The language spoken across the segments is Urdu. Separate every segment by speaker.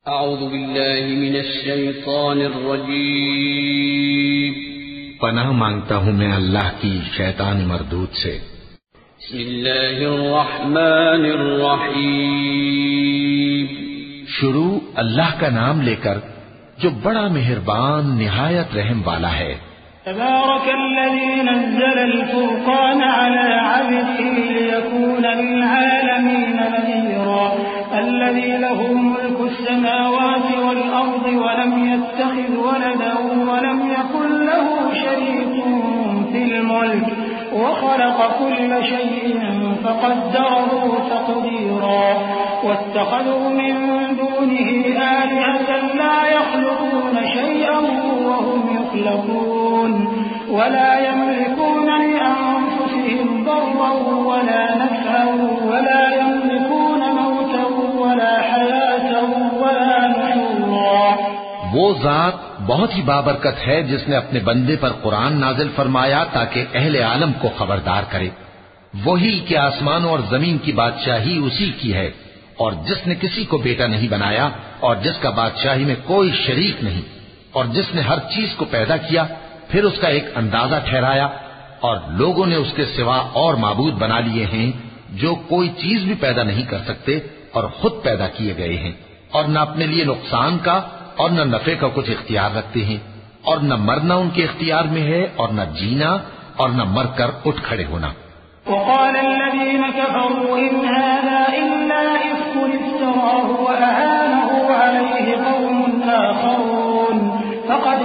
Speaker 1: اعوذ باللہ من الشیطان الرجیم
Speaker 2: پناہ مانگتا ہوں میں اللہ کی شیطان مردود سے۔
Speaker 1: بسم اللہ الرحمن الرحیم
Speaker 2: شروع اللہ کا نام لے کر جو بڑا مہربان نہایت رحم والا ہے۔
Speaker 3: تبارك الذي نزل الفرقان على عبده ليكون للعالمين نذيرا الذي له ملك السماوات والأرض ولم يتخذ ولدا ولم يكن له شريك في الملك وخلق كل شيء فقدره تقديرا واتخذوا من دونه آلهة لا يخلقون شيئا وهم يخلقون ولا يملكون لأنفسهم ضرا ولا نفعا ولا يملكون موتا ولا حياة ولا نشورا۔
Speaker 2: وہ ذات بہت ہی بابرکت ہے جس نے اپنے بندے پر قرآن نازل فرمایا تاکہ اہل عالم کو خبردار کرے، وہی کہ آسمانوں اور زمین کی بادشاہی اسی کی ہے، اور جس نے کسی کو بیٹا نہیں بنایا اور جس کا بادشاہی میں کوئی شریک نہیں، اور جس نے ہر چیز کو پیدا کیا پھر اس کا ایک اندازہ ٹھہرایا، اور لوگوں نے اس کے سوا اور معبود بنا لیے ہیں جو کوئی چیز بھی پیدا نہیں کر سکتے اور خود پیدا کیے گئے ہیں، اور نہ اپنے لیے نقصان کا اور نہ نفع کا کچھ اختیار رکھتے ہیں، اور نہ مرنا ان کے اختیار میں ہے اور نہ جینا اور نہ مر کر اٹھ کھڑے ہونا۔
Speaker 3: وقال الذين كفروا إن هذا إلا إفك افتراه وأعانه عليه قوم آخرون فقد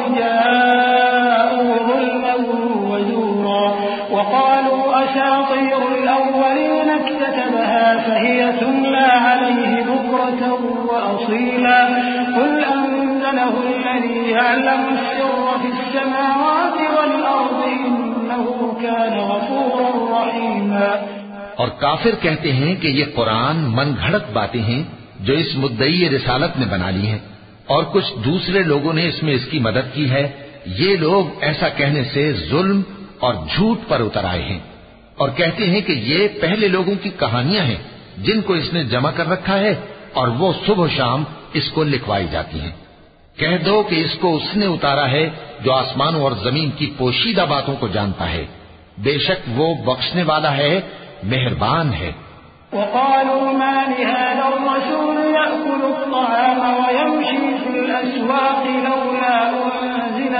Speaker 3: جاءوا ظلما وزورا وقالوا أساطير الأولين اكتتبها فهي تملى عليه بكرة وأصيلا قل أنزله الذي يعلم السر في السماوات والأرض إنه كان غفورا رحيما۔
Speaker 2: اور کافر کہتے ہیں کہ یہ قرآن من گھڑت باتیں ہیں جو اس مدعی رسالت نے بنا لی ہیں، اور کچھ دوسرے لوگوں نے اس میں اس کی مدد کی ہے۔ یہ لوگ ایسا کہنے سے ظلم اور جھوٹ پر اتر آئے ہیں، اور کہتے ہیں کہ یہ پہلے لوگوں کی کہانیاں ہیں جن کو اس نے جمع کر رکھا ہے اور وہ صبح و شام اس کو لکھوائی جاتی ہیں۔ کہہ دو کہ اس کو اس نے اتارا ہے جو آسمانوں اور زمین کی پوشیدہ باتوں کو جانتا ہے، بے شک وہ بخشنے والا ہے، مہربان ہے۔
Speaker 3: وقالوا ما لهذا الرسول يأكل الطعام ويمشي في الأسواق لولا أنزل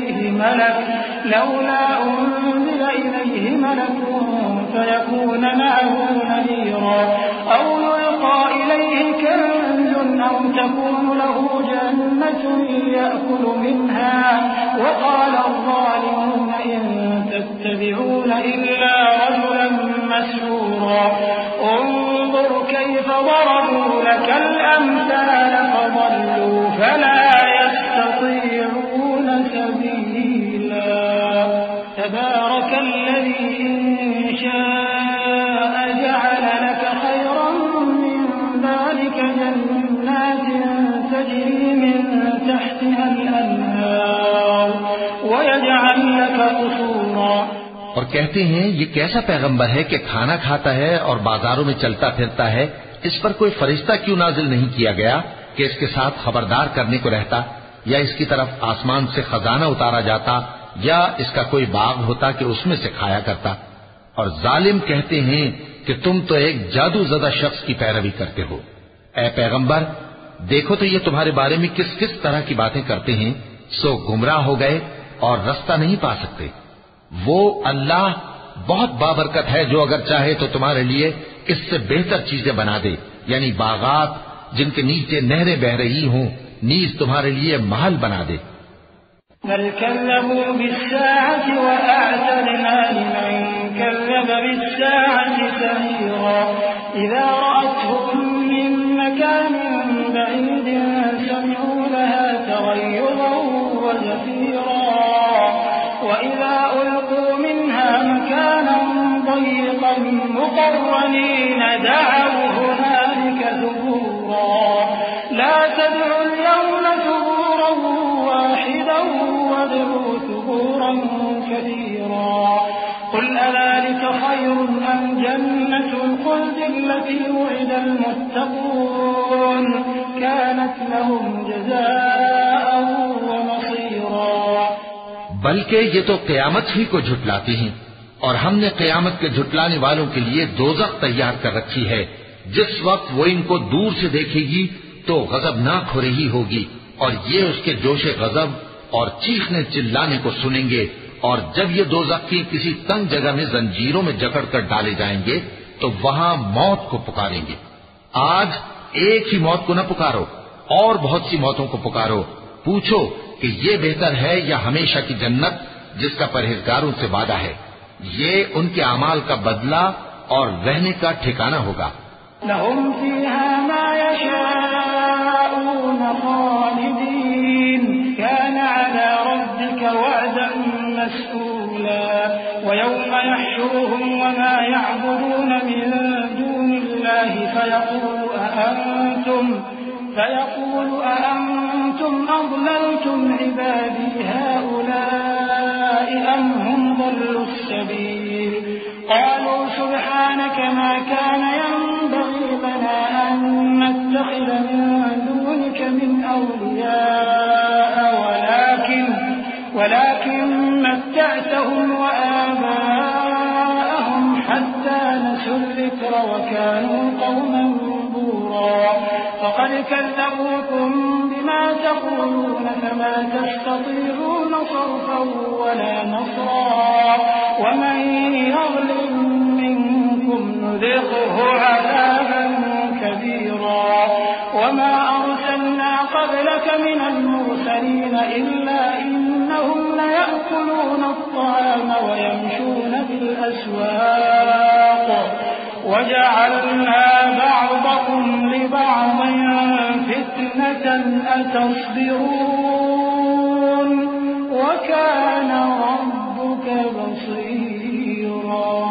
Speaker 3: إليه ملك فيكون معه نذيرا أو يلقى إليه كنز أو تكون له جنة يأكل منها وقال الظالمون إن تتبعون إلا رجلا مسحورا انظر كيف ضربوا لك الأمثال فضلوا فلا يستطيعون سبيلا تبارك الذي إن شاء جعل لك خيرا من ذلك جنات تجري من تحتها الأنهار ويجعل لك قصورا۔
Speaker 2: اور کہتے ہیں یہ کیسا پیغمبر ہے کہ کھانا کھاتا ہے اور بازاروں میں چلتا پھرتا ہے، اس پر کوئی فرشتہ کیوں نازل نہیں کیا گیا کہ اس کے ساتھ خبردار کرنے کو رہتا، یا اس کی طرف آسمان سے خزانہ اتارا جاتا، یا اس کا کوئی باغ ہوتا کہ اس میں سے کھایا کرتا۔ اور ظالم کہتے ہیں کہ تم تو ایک جادو زدہ شخص کی پیروی کرتے ہو۔ اے پیغمبر دیکھو تو یہ تمہارے بارے میں کس کس طرح کی باتیں کرتے ہیں، سو گمراہ ہو گئے اور رستہ نہیں پا سکتے۔ وہ اللہ بہت بابرکت ہے جو اگر چاہے تو تمہارے لیے اس سے بہتر چیزیں بنا دے، یعنی باغات جن کے نیچے نہریں بہ رہی ہوں، نیز تمہارے لیے محل بنا دے۔
Speaker 3: بل كذبوا بالساعة وأعتدنا لمن كذب بالساعة سعيرا إذا رأتهم من مكان بعيد سمعوا لها تغيظا وزفيرا وإذا ألقوا منها مكانا ضيقا مقرنين دعوا هنالك ثبورا لا تدعوا اليوم ثبورا واحدا وادعوا ثبورا كثيرا قل أذلك خير أم جنة الخلد التي وعد المتقون كانت لهم جزاء ومصيرا.
Speaker 2: بلکہ یہ تو قیامت ہی کو جھٹلاتی ہیں، اور ہم نے قیامت کے جھٹلانے والوں کے لیے دوزخ تیار کر رکھی ہے. جس وقت وہ ان کو دور سے دیکھے گی تو غضبناک ہو رہی ہوگی، اور یہ اس کے جوش غضب اور چیخنے چلانے کو سنیں گے. اور جب یہ دوزخ کی کسی تنگ جگہ میں زنجیروں میں جکڑ کر ڈالے جائیں گے تو وہاں موت کو پکاریں گے. آج ایک ہی موت کو نہ پکارو، اور بہت سی موتوں کو پکارو. پوچھو کہ یہ بہتر ہے یا ہمیشہ کی جنت جس کا پرہیزگاروں سے وعدہ ہے. یہ ان کے اعمال کا بدلہ اور رہنے کا ٹھکانہ ہوگا.
Speaker 3: لهم فيها ما يشاءون خالدين كان على ربك وعدا مسئولا. ويوم يحشرهم وما يعبدون من دون الله فيقول أأنتم أضللتم عبادي هؤلاء أم هم ضلوا السبيل. قالوا سبحانك ما كان ينبغي لنا أن نتخذ من دونك من أولياء ولكن متعتهم وآباءهم حتى نسوا الذكر وكانوا قوما بورا. فقد كذبوكم بما تقولون فما تستطيعون صرفا ولا نصرا. ومن يظلم منكم نذقه عذابا كبيرا. وما أرسلنا قبلك من المرسلين إلا إنهم ليأكلون الطعام ويمشون بالأسواق وجعلنا بعضكم لبعض فتنة أتصبرون وكان ربك بصيرا.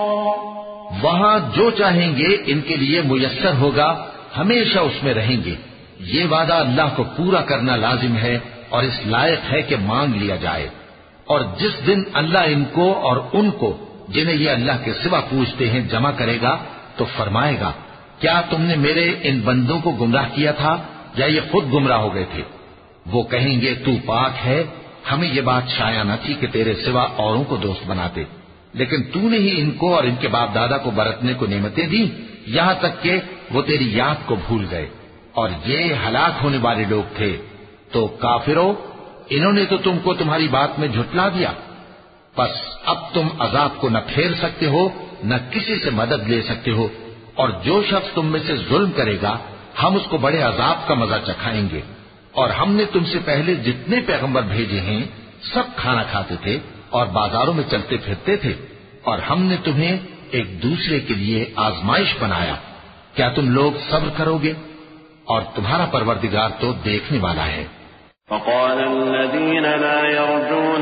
Speaker 2: وہاں جو چاہیں گے ان کے لیے میسر ہوگا، ہمیشہ اس میں رہیں گے. یہ وعدہ اللہ کو پورا کرنا لازم ہے اور اس لائق ہے کہ مانگ لیا جائے. اور جس دن اللہ ان کو اور ان کو جنہیں یہ اللہ کے سوا پوچھتے ہیں جمع کرے گا تو فرمائے گا، کیا تم نے میرے ان بندوں کو گمراہ کیا تھا یا یہ خود گمراہ ہو گئے تھے؟ وہ کہیں گے تو پاک ہے، ہمیں یہ بات شایع نہ تھی کہ تیرے سوا اوروں کو دوست بناتے، لیکن تو نے ہی ان کو اور ان کے باپ دادا کو برتنے کو نعمتیں دی، یہاں تک کہ وہ تیری یاد کو بھول گئے، اور یہ ہلاک ہونے والے لوگ تھے. تو کافرو، انہوں نے تو تم کو تمہاری بات میں جھٹلا دیا. بس اب تم عذاب کو نہ پھیر سکتے ہو نہ کسی سے مدد لے سکتے ہو، اور جو شخص تم میں سے ظلم کرے گا ہم اس کو بڑے عذاب کا مزہ چکھائیں گے. اور ہم نے تم سے پہلے جتنے پیغمبر بھیجے ہیں سب کھانا کھاتے تھے اور بازاروں میں چلتے پھرتے تھے، اور ہم نے تمہیں ایک دوسرے کے لیے آزمائش بنایا. کیا تم لوگ صبر کرو گے؟ اور تمہارا پروردگار تو دیکھنے والا ہے.
Speaker 4: وقال الذين لا يرجون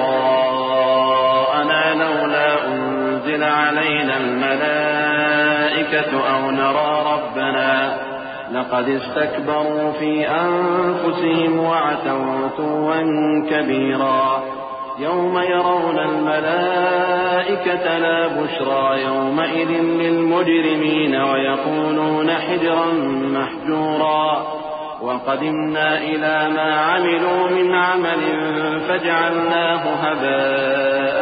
Speaker 4: لقاءنا لولا أنزل علينا الملائكة أو نرى ربنا لقد استكبروا في أنفسهم وعتوا عتوا كبيرا. يوم يرون الملائكة لا بشرى يومئذ للمجرمين ويقولون حجرا محجورا. وقدمنا إلى ما عملوا من عمل فجعلناه هباء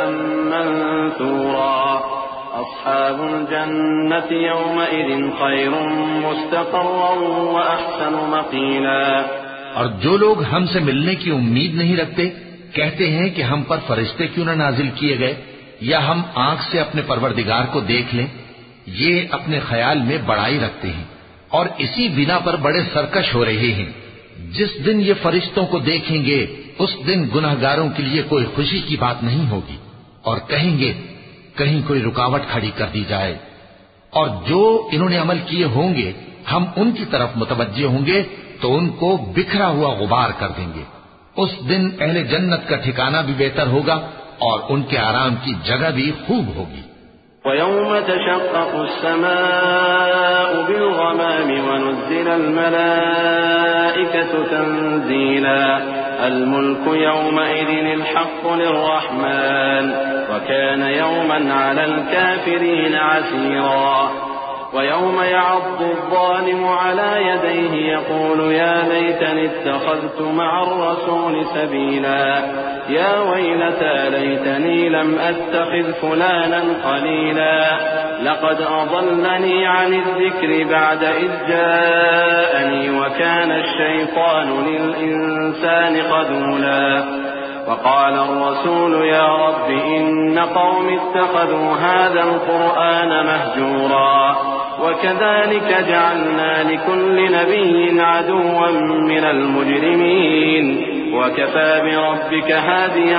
Speaker 4: منثورا. أصحاب الجنة يومئذ خير مستقرا وأحسن مقيلا.
Speaker 2: اور جو لوگ ہم سے ملنے کی امید نہیں رکھتے کہتے ہیں کہ ہم پر فرشتے کیوں نہ نازل کیے گئے یا ہم آنکھ سے اپنے پروردگار کو دیکھ لیں. یہ اپنے خیال میں بڑائی رکھتے ہیں اور اسی بنا پر بڑے سرکش ہو رہے ہیں. جس دن یہ فرشتوں کو دیکھیں گے اس دن گناہگاروں کے لیے کوئی خوشی کی بات نہیں ہوگی، اور کہیں گے کہیں کوئی رکاوٹ کھڑی کر دی جائے. اور جو انہوں نے عمل کیے ہوں گے ہم ان کی طرف متوجہ ہوں گے تو ان کو بکھرا ہوا غبار کر دیں گے. اس دن اہل جنت کا ٹھکانہ بھی بہتر ہوگا اور ان کے آرام کی جگہ بھی خوب ہوگی.
Speaker 4: وَيَوْمَ تَشَقَّقُ السَّمَاءُ بِالْغَمَامِ وَنُزِّلَ الْمَلَائِكَةُ تَنزِيلًا. الْمُلْكُ يَوْمَئِذٍ الْحَقُّ لِلرَّحْمَنِ وَكَانَ يَوْمًا عَلَى الْكَافِرِينَ عَسِيرًا. ويوم يعض الظالم على يديه يقول يا ليتني اتخذت مع الرسول سبيلا يا ويلتى ليتني لم أتخذ فلانا خليلا لقد أضلني عن الذكر بعد إذ جاءني وكان الشيطان للإنسان خذولا وقال الرسول يا رب إن قوم اتخذوا هذا القرآن مهجورا وكذلك جعلنا لكل نبي عدوا من المجرمين وكفى بربك هاديا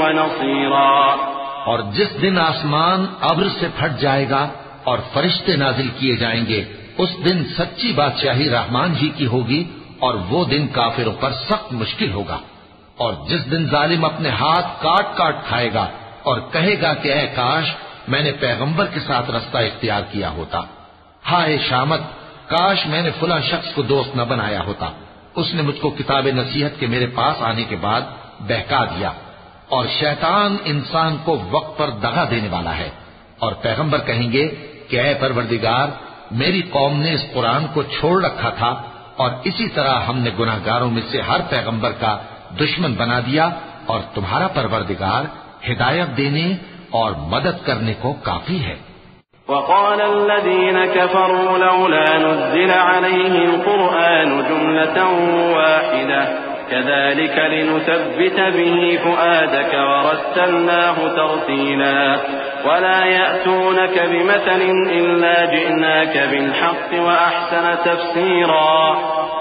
Speaker 4: ونصيرا.
Speaker 2: اور جس دن آسمان ابر سے پھٹ جائے گا اور فرشتے نازل کیے جائیں گے اس دن سچی بادشاہی رحمان ہی کی ہوگی اور وہ دن کافروں پر سخت مشکل ہوگا. اور جس دن ظالم اپنے ہاتھ کاٹ کاٹ کھائے گا اور کہے گا کہ اے کاش میں نے پیغمبر کے ساتھ رستہ اختیار کیا ہوتا، ہائے شامت کاش میں نے فلاں شخص کو دوست نہ بنایا ہوتا، اس نے مجھ کو کتاب نصیحت کے میرے پاس آنے کے بعد بہکا دیا. اور شیطان انسان کو وقت پر دغا دینے والا ہے. اور پیغمبر کہیں گے کہ اے پروردگار میری قوم نے اس قرآن کو چھوڑ رکھا تھا اور اسی طرح ہم نے گناہگاروں میں سے ہر پیغمبر کا دشمن بنا دیا اور تمہارا پروردگار ہدایت دینے اور مدد کرنے کو کافی ہے.
Speaker 4: وقال الذين كفروا لولا نزل عليه القرآن جملة واحدة كذلك لنثبت به فؤادك ورتلناه ترتيلا ولا يأتونك بمثل إلا جئناك بالحق وأحسن تفسيرا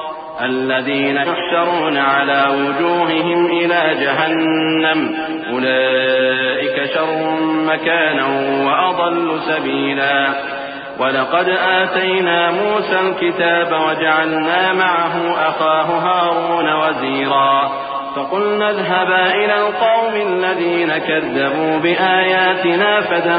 Speaker 4: الذين يحشرون على وجوههم إلى جهنم أولئك شر مكانا وأضل سبيلا. ولقد آتينا موسى الكتاب وجعلنا معه أخاه هارون وزيرا فقلنا اذهبا إلى القوم الذين كذبوا بآياتنا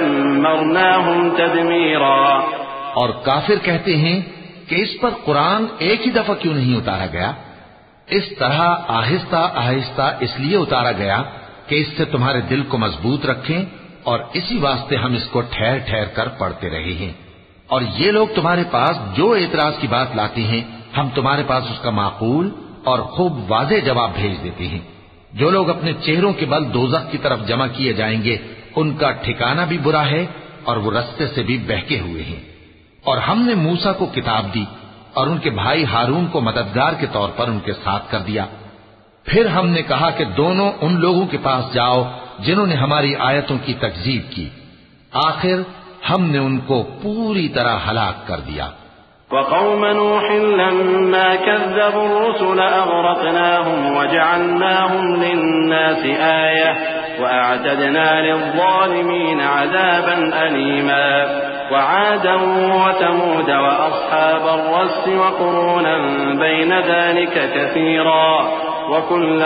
Speaker 4: فدمرناهم تدميرا.
Speaker 2: اور کافر کہتے ہیں کہ اس پر قرآن ایک ہی دفعہ کیوں نہیں اتارا گیا؟ اس طرح آہستہ آہستہ اس لیے اتارا گیا کہ اس سے تمہارے دل کو مضبوط رکھیں اور اسی واسطے ہم اس کو ٹھہر ٹھہر کر پڑھتے رہے ہیں. اور یہ لوگ تمہارے پاس جو اعتراض کی بات لاتے ہیں ہم تمہارے پاس اس کا معقول اور خوب واضح جواب بھیج دیتے ہیں. جو لوگ اپنے چہروں کے بل دوزخ کی طرف جمع کیے جائیں گے ان کا ٹھکانہ بھی برا ہے اور وہ رستے سے بھی بہکے ہوئے ہیں. اور ہم نے موسیٰ کو کتاب دی اور ان کے بھائی ہارون کو مددگار کے طور پر ان کے ساتھ کر دیا. پھر ہم نے کہا کہ دونوں ان لوگوں کے پاس جاؤ جنہوں نے ہماری آیتوں کی تکذیب کی. آخر ہم نے ان کو پوری طرح ہلاک کر دیا.
Speaker 4: وقوم نوح لما كذبوا الرسل أغرقناهم وجعلناهم للناس آية وأعتدنا للظالمين عذابا أليما. وعادا وثمود وأصحاب الرس وقرونا بين ذلك كثيرا وكلا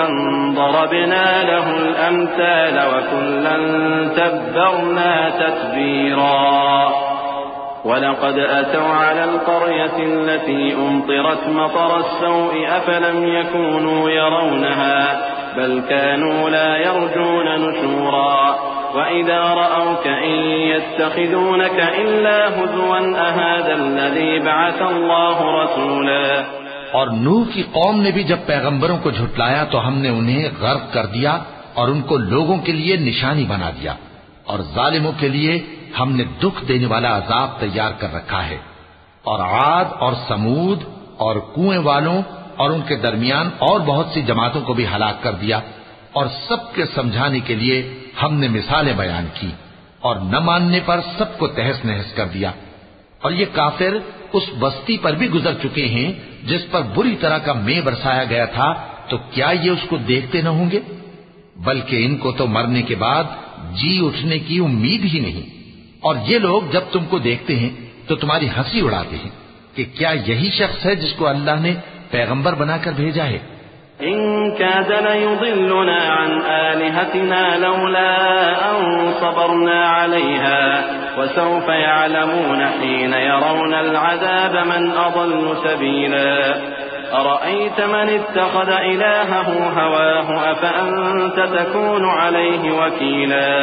Speaker 4: ضربنا له الأمثال وكلا تبرنا تتبيرا. ولقد أتوا على القرية التي أمطرت مطر السوء أفلم يكونوا يرونها بل كانوا لا يرجون نشورا. وإذا رأوك إن يتخذونك إلا هزوا أهذا الذي بعث الله رسولا.
Speaker 2: اور نوح کی قوم نے بھی جب پیغمبروں کو جھٹلایا تو ہم نے انہیں غرق کر دیا اور ان کو لوگوں کے لیے نشانی بنا دیا اور ظالموں کے لیے ہم نے دکھ دینے والا عذاب تیار کر رکھا ہے. اور عاد اور سمود اور کنویں والوں اور ان کے درمیان اور بہت سی جماعتوں کو بھی ہلاک کر دیا اور سب کے سمجھانے کے لیے ہم نے مثالیں بیان کی اور نہ ماننے پر سب کو تہس نہس کر دیا. اور یہ کافر اس بستی پر بھی گزر چکے ہیں جس پر بری طرح کا مے برسایا گیا تھا، تو کیا یہ اس کو دیکھتے نہ ہوں گے؟ بلکہ ان کو تو مرنے کے بعد جی اٹھنے کی امید ہی نہیں. اور یہ لوگ جب تم کو دیکھتے ہیں تو تمہاری ہنسی اڑاتے ہیں کہ کیا یہی شخص ہے جس کو اللہ نے پیغمبر بنا کر بھیجا ہے؟
Speaker 4: إن كاد ليضلنا عن آلهتنا لولا أن صبرنا عليها وسوف يعلمون حين يرون العذاب من أضل سبيلا. أرأيت من اتخذ إلهه هواه أفأنت تكون عليه وكيلا.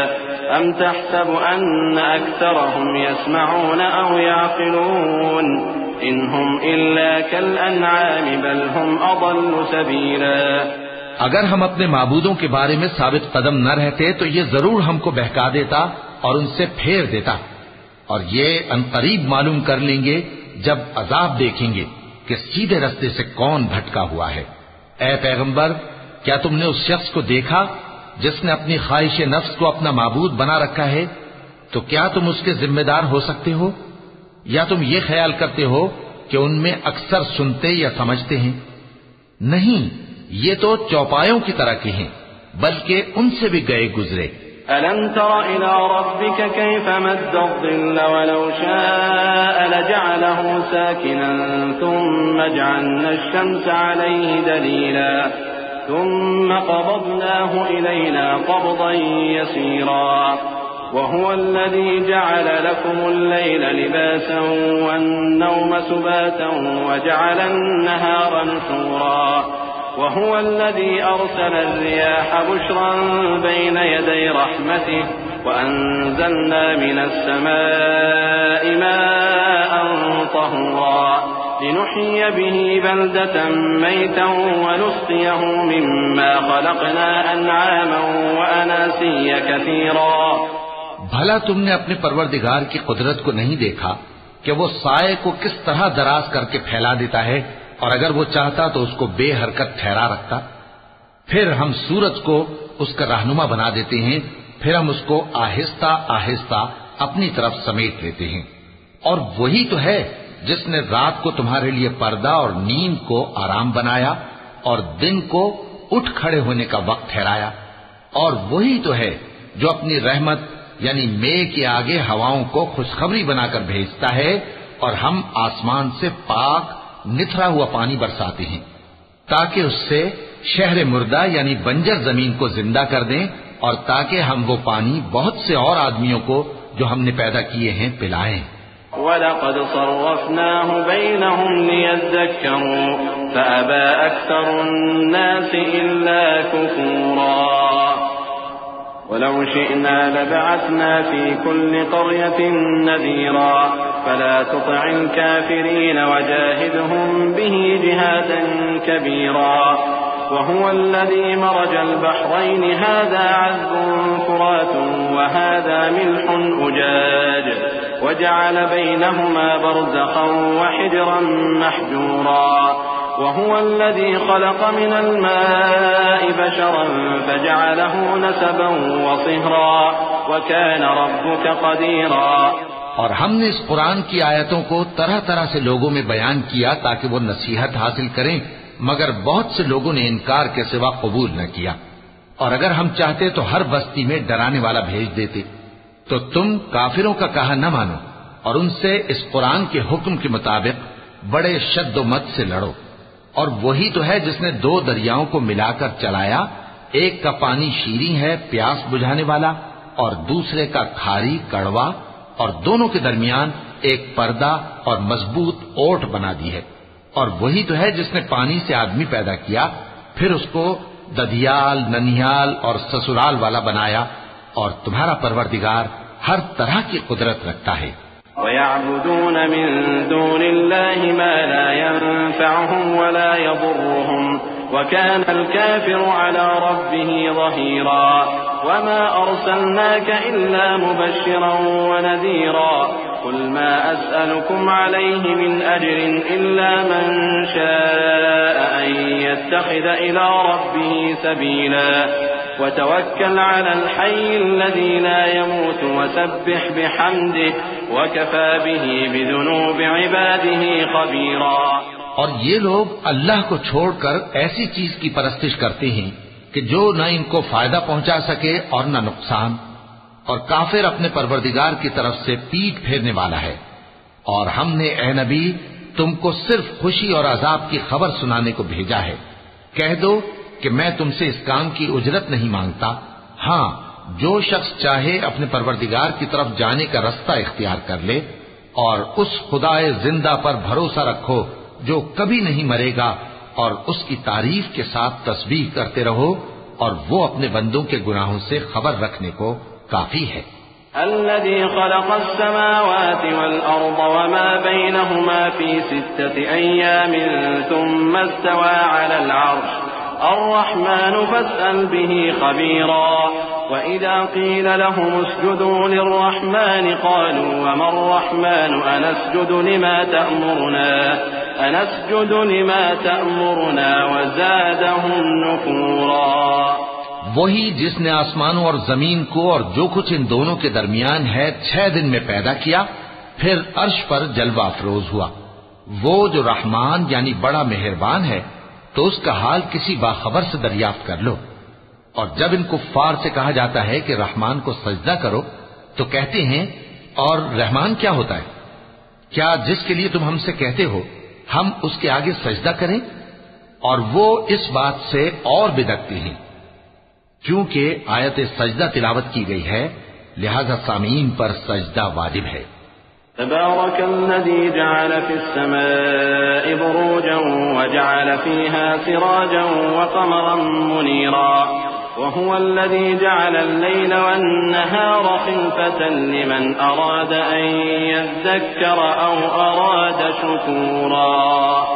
Speaker 4: أم تحسب أن أكثرهم يسمعون أو يعقلون إن هم إلا كالأنعام بل هم أضل سبيلا.
Speaker 2: اگر ہم اپنے معبودوں کے بارے میں ثابت قدم نہ رہتے تو یہ ضرور ہم کو بہکا دیتا اور ان سے پھیر دیتا، اور یہ عنقریب معلوم کر لیں گے جب عذاب دیکھیں گے کہ سیدھے رستے سے کون بھٹکا ہوا ہے. اے پیغمبر، کیا تم نے اس شخص کو دیکھا جس نے اپنی خواہش نفس کو اپنا معبود بنا رکھا ہے؟ تو کیا تم اس کے ذمہ دار ہو سکتے ہو؟ یا تم یہ خیال کرتے ہو کہ ان میں اکثر سنتے یا سمجھتے ہیں؟ نہیں، یہ تو چوپایوں کی طرح کے ہیں، بلکہ ان سے بھی گئے گزرے.
Speaker 4: ألم تر إلى ربك كيف مد الظل ولو شاء لجعله ساكنا ثم جعلنا الشمس عليه دليلا ثم قبضناه إلينا قبضا يسيرا وهو الذي جعل لكم الليل لباسا والنوم سباتا وجعل النهار نشورا وهو الذي أرسل الرياح بشرا بين يدي رحمته وأنزلنا من السماء ماء طهورا لنحيي به بلدة ميتا ونسقيه مما خلقنا أنعاما وأناسيا كثيرا.
Speaker 2: بھلا تم نے اپنے پروردگار کی قدرت کو نہیں دیکھا کہ وہ سائے کو کس طرح دراز کر کے پھیلا دیتا ہے، اور اگر وہ چاہتا تو اس کو بے حرکت ٹھہرا رکھتا. پھر ہم سورج کو اس کا رہنما بنا دیتے ہیں، پھر ہم اس کو آہستہ آہستہ اپنی طرف سمیٹ لیتے ہیں. اور وہی تو ہے جس نے رات کو تمہارے لیے پردہ اور نیند کو آرام بنایا اور دن کو اٹھ کھڑے ہونے کا وقت ٹھہرایا. اور وہی تو ہے جو اپنی رحمت یعنی مے کے آگے ہواؤں کو خوشخبری بنا کر بھیجتا ہے، اور ہم آسمان سے پاک نتھرا ہوا پانی برساتے ہیں تاکہ اس سے شہر مردہ یعنی بنجر زمین کو زندہ کر دیں، اور تاکہ ہم وہ پانی بہت سے اور آدمیوں کو جو ہم نے پیدا کیے ہیں پلائیں.
Speaker 4: وَلَقَدْ صَرَّفْنَاهُ بَيْنَهُمْ لِيَذَّكَّرُوا فَأَبَى أَكْثَرُ النَّاسِ إِلَّا كُفُورًا وَلَوْ شِئْنَا لَبَعَثْنَا فِي كُلِّ قَرْيَةٍ نَذِيرًا فَلَا تُطِعِ الْكَافِرِينَ وَجَاهِدْهُمْ بِهِ جِهَادًا كَبِيرًا وهو الذي مرج البحرين هذا عذب فرات وهذا ملح أجاج وجعل بينهما برزخا وحجرا محجورا وهو الذي خلق من الماء بشرا فجعله نسبا وصهرا وكان ربك قديرا.
Speaker 2: اور ہم نے اس قرآن کی آیتوں کو طرح طرح سے لوگوں میں بیان کیا تاکہ وہ نصیحت حاصل کریں، مگر بہت سے لوگوں نے انکار کے سوا قبول نہ کیا. اور اگر ہم چاہتے تو ہر بستی میں ڈرانے والا بھیج دیتے. تو تم کافروں کا کہا نہ مانو اور ان سے اس قرآن کے حکم کے مطابق بڑے شد و مت سے لڑو. اور وہی تو ہے جس نے دو دریاؤں کو ملا کر چلایا، ایک کا پانی شیریں ہے پیاس بجھانے والا، اور دوسرے کا کھاری کڑوا، اور دونوں کے درمیان ایک پردہ اور مضبوط اوٹ بنا دی ہے. اور وہی تو ہے جس نے پانی سے آدمی پیدا کیا، پھر اس کو ددیال، ننیال اور سسرال والا بنایا، اور تمہارا پروردگار ہر طرح کی قدرت رکھتا ہے.
Speaker 4: وَيَعْبُدُونَ مِن دُونِ اللَّهِ مَا لَا يَنفَعُهُمْ وَلَا يَضُرُّهُمْ وَكَانَ الْكَافِرُ عَلَى رَبِّهِ ظَهِيرًا. وَمَا أَرْسَلْنَاكَ إِلَّا مُبَشِّرًا وَنَذِيرًا. قُلْ مَا أَسْأَلُكُمْ عَلَيْهِ مِنْ أَجْرٍ إِلَّا مَنْ شَاءَ أَنْ يَتَّخِذَ إِلَى رَبِّهِ سَبِيلًا. وتوكل على الحي الذي لا يموت وسبح بحمده وكفى به بذنوب عباده خبيرا.
Speaker 2: اور یہ لوگ اللہ کو چھوڑ کر ایسی چیز کی پرستش کرتے ہیں کہ جو نہ ان کو فائدہ پہنچا سکے اور نہ نقصان، اور کافر اپنے پروردگار کی طرف سے پیٹ پھیرنے والا ہے. اور ہم نے اے نبی تم کو صرف خوشی اور عذاب کی خبر سنانے کو بھیجا ہے. کہہ دو کہ میں تم سے اس کام کی اجرت نہیں مانگتا. ہاں، جو شخص چاہے اپنے پروردگار کی طرف جانے کا رستہ اختیار کر لے، اور اس خدائے زندہ پر بھروسہ رکھو جو کبھی نہیں مرے گا، اور اس کی تعریف کے ساتھ تسبیح کرتے رہو، اور وہ اپنے بندوں کے گناہوں سے خبر رکھنے کو کافی ہے۔
Speaker 4: الذي خلق السماوات والأرض وما بينهما في 6 أيام ثم استوى على العرش الرحمن فاسأل به خبيرا وإذا قيل لهم اسجدوا للرحمن قالوا وما الرحمن أنسجد لما تأمرنا وزادهم نفورا۔
Speaker 2: وہی جس نے آسمانوں اور زمین کو اور جو کچھ ان دونوں کے درمیان ہے 6 دن میں پیدا کیا، پھر عرش پر جلوہ افروز ہوا۔ وہ جو رحمان یعنی بڑا مہربان ہے تو اس کا حال کسی باخبر سے دریافت کر لو۔ اور جب ان کفار سے کہا جاتا ہے کہ رحمان کو سجدہ کرو تو کہتے ہیں اور رحمان کیا ہوتا ہے؟ کیا جس کے لیے تم ہم سے کہتے ہو ہم اس کے آگے سجدہ کریں؟ اور وہ اس بات سے اور بدکتے ہیں۔ کیونکہ آیت سجدہ تلاوت کی گئی ہے لہذا سامعین پر سجدہ واجب ہے۔
Speaker 4: تبارك الذي جعل في السماء بروجا وجعل فيها سراجا وقمرا منيرا وهو الذي جعل الليل والنهار خلفة لمن أراد أن يذكر أو أراد شكورا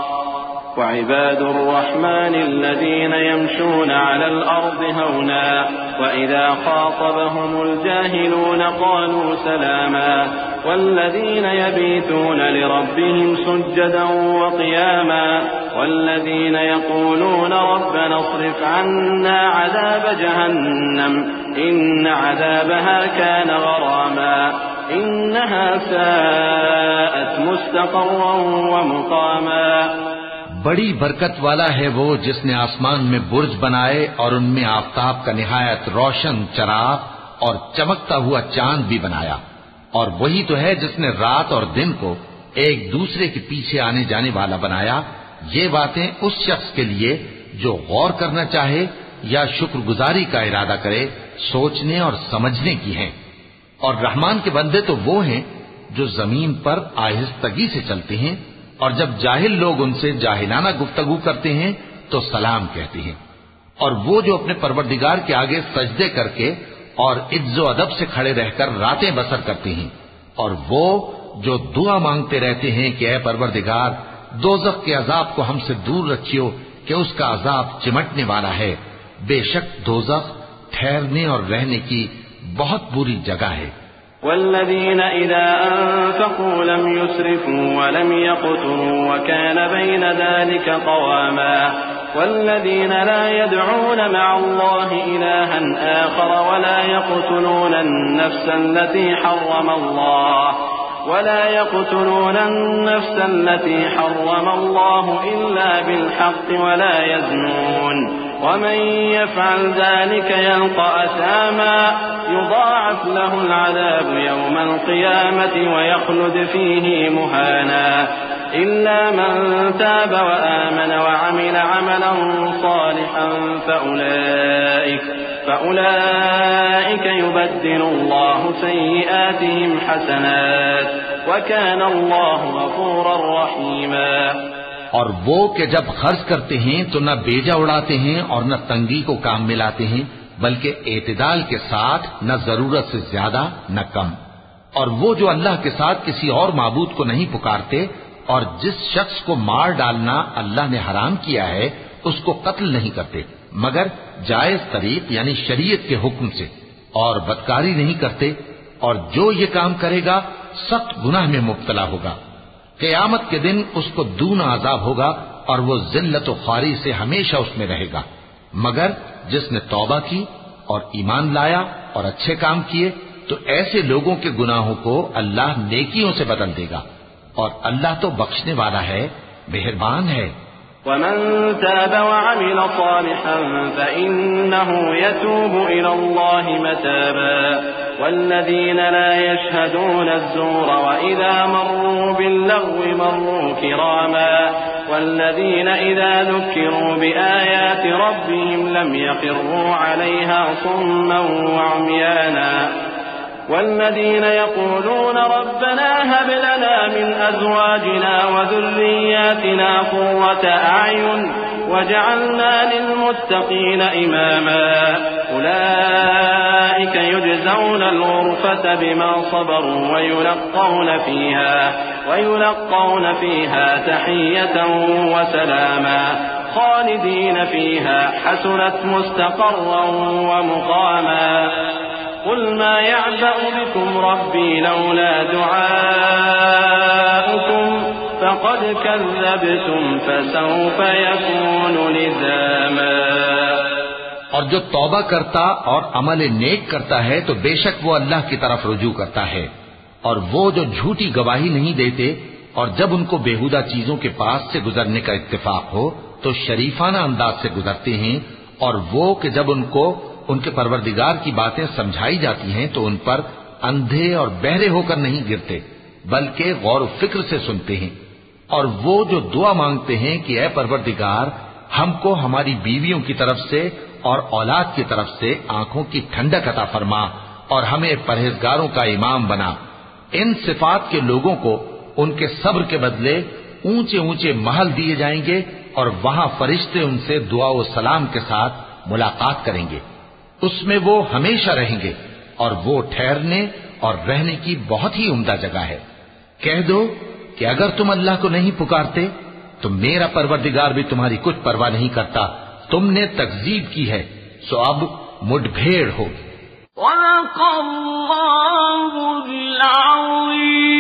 Speaker 4: وعباد الرحمن الذين يمشون على الأرض هونا وإذا خاطبهم الجاهلون قالوا سلاما والذين يبيتون لربهم سجدا وقياما والذين يقولون ربنا اصرف عنا عذاب جهنم إن عذابها كان غراما إنها ساءت مستقرا ومقاما۔
Speaker 2: بڑی برکت والا ہے وہ جس نے آسمان میں برج بنائے اور ان میں آفتاب کا نہایت روشن چراغ اور چمکتا ہوا چاند بھی بنایا، اور وہی تو ہے جس نے رات اور دن کو ایک دوسرے کے پیچھے آنے جانے والا بنایا۔ یہ باتیں اس شخص کے لیے جو غور کرنا چاہے یا شکر گزاری کا ارادہ کرے سوچنے اور سمجھنے کی ہیں۔ اور رحمان کے بندے تو وہ ہیں جو زمین پر آہستگی سے چلتے ہیں، اور جب جاہل لوگ ان سے جاہلانہ گفتگو کرتے ہیں تو سلام کہتے ہیں۔ اور وہ جو اپنے پروردگار کے آگے سجدے کر کے اور عز و ادب سے کھڑے رہ کر راتیں بسر کرتے ہیں، اور وہ جو دعا مانگتے رہتے ہیں کہ اے پروردگار دوزخ کے عذاب کو ہم سے دور رکھیو کہ اس کا عذاب چمٹنے والا ہے۔ بے شک دوزخ ٹھہرنے اور رہنے کی بہت بری جگہ ہے۔
Speaker 4: والذين إذا أنفقوا لم يسرفوا ولم يقتروا وكان بين ذلك قواما والذين لا يدعون مع الله إلها آخر ولا يقتلون النفس التي حرم الله إلا بالحق ولا يزنون ومن يفعل ذلك يلقى أثاما يضاعف له العذاب يوم القيامة ويخلد فيه مهانا إلا من تاب وآمن وعمل عملا صالحا فأولئك يبدل الله سيئاتهم حسنات وكان الله غفورا رحيما۔
Speaker 2: اور وہ کہ جب خرچ کرتے ہیں تو نہ بیجا اڑاتے ہیں اور نہ تنگی کو کام میں لاتے ہیں بلکہ اعتدال کے ساتھ، نہ ضرورت سے زیادہ نہ کم۔ اور وہ جو اللہ کے ساتھ کسی اور معبود کو نہیں پکارتے اور جس شخص کو مار ڈالنا اللہ نے حرام کیا ہے اس کو قتل نہیں کرتے مگر جائز طریق یعنی شریعت کے حکم سے، اور بدکاری نہیں کرتے، اور جو یہ کام کرے گا سخت گناہ میں مبتلا ہوگا۔ قیامت کے دن اس کو دونا عذاب ہوگا اور وہ ذلت و خواری سے ہمیشہ اس میں رہے گا، مگر جس نے توبہ کی اور ایمان لایا اور اچھے کام کیے تو ایسے لوگوں کے گناہوں کو اللہ نیکیوں سے بدل دے گا، اور اللہ تو بخشنے والا ہے، مہربان ہے۔
Speaker 4: ومن تاب وعمل صالحا فإنه يتوب إلى الله متابا والذين لا يشهدون الزور وإذا مروا باللغو مروا كراما والذين إذا ذكروا بآيات ربهم لم يخروا عليها صما وعميانا والذين يقولون ربنا هب لنا من أزواجنا وذرياتنا قرة أعين وجعلنا للمتقين إماما أولئك يجزون الغرفة بما صبروا ويلقون فيها تحية وسلاما خالدين فيها حسنت مستقرا ومقاما قل ما يعبأ بكم ربي لولا دعاؤكم فقد كذبتم فسوف يكون لزاما
Speaker 2: اور جو توبہ کرتا اور عمل نیک کرتا ہے تو بے شک وہ اللہ کی طرف رجوع کرتا ہے، اور وہ جو جھوٹی گواہی نہیں دیتے اور جب ان کو بےہودہ چیزوں کے پاس سے گزرنے کا اتفاق ہو تو شریفانہ انداز سے گزرتے ہیں، اور وہ کہ جب ان کو ان کے پروردگار کی باتیں سمجھائی جاتی ہیں تو ان پر اندھے اور بہرے ہو کر نہیں گرتے بلکہ غور و فکر سے سنتے ہیں، اور وہ جو دعا مانگتے ہیں کہ اے پروردگار ہم کو ہماری بیویوں کی طرف سے اور اولاد کی طرف سے آنکھوں کی ٹھنڈک عطا فرما اور ہمیں پرہیزگاروں کا امام بنا، ان صفات کے لوگوں کو ان کے صبر کے بدلے اونچے اونچے محل دیے جائیں گے، اور وہاں فرشتے ان سے دعا و سلام کے ساتھ ملاقات کریں گے، اس میں وہ ہمیشہ رہیں گے، اور وہ ٹھہرنے اور رہنے کی بہت ہی عمدہ جگہ ہے۔ کہہ دو کہ اگر تم اللہ کو نہیں پکارتے تو میرا پروردگار بھی تمہاری کچھ پرواہ نہیں کرتا، تم نے تکذیب کی ہے سو اب مڈ بھیڑ ہوگی۔
Speaker 5: صدق اللہ العظیم۔